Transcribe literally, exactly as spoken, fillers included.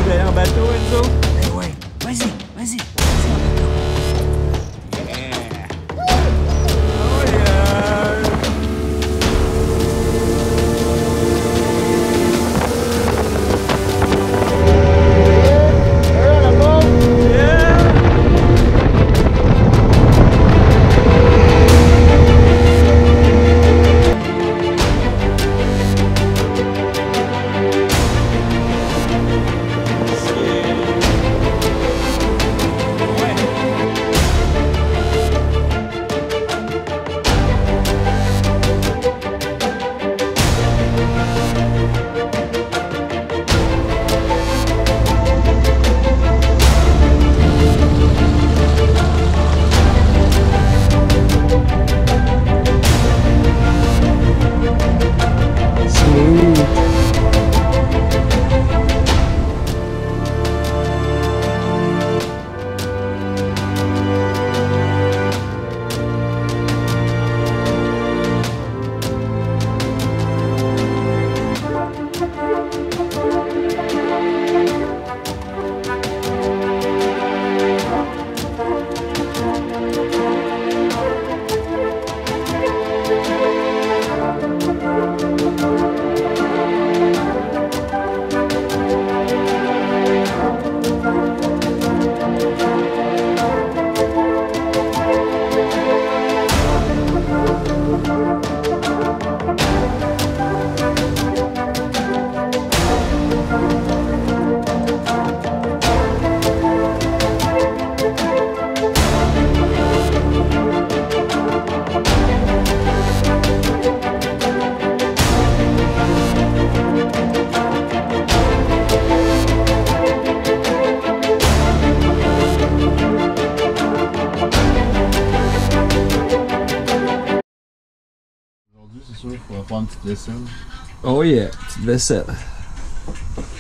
d'aller en bateau, Enzo? Ben ouais, vas-y, vas-y, vas-y en bateau. Yeah! Oh yeah! Aujourd'hui, c'est sûr, il faudra faire une petite vaisselle. Oh yeah, petite vaisselle.